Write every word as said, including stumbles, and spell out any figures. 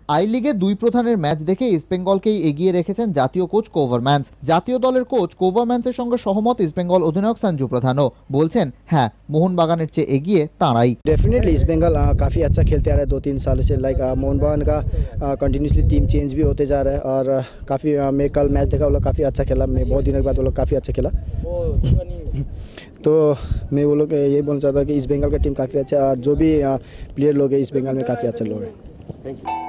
I লিগে দুই প্রধানের ম্যাচ দেখে ইস্টবেঙ্গলকেই এগিয়ে রেখেছেন জাতীয় কোচ কোভারম্যান্স। জাতীয় দলের কোচ কোভারম্যান্সের সঙ্গে সহমত ইস্টবেঙ্গল অধিনায়ক সঞ্জু প্রধানও। বলছেন হ্যাঁ, মোহনবাগানের চেয়ে এগিয়ে তাঁরাই। डेफिनेटली ईस्ट बंगाल काफ़ी अच्छा खेलते आ रहा है दो तीन सालों से। लाइक मोहन बागान का कंटिन्यूसली टीम चेंज भी होते जा रहा है और काफ़ी मैं कल मैच देखा, वो लोग काफ़ी अच्छा खेला। मैं बहुत दिनों के बाद वो लोग काफ़ी अच्छा खेला। तो मैं वो लोग ये बोलना चाहता हूँ कि ईस्ट बंगाल का टीम काफ़ी अच्छा है और जो भी प्लेयर लोग हैं ईस्ट बंगाल में काफ़ी अच्छे लोग हैं। Thank you.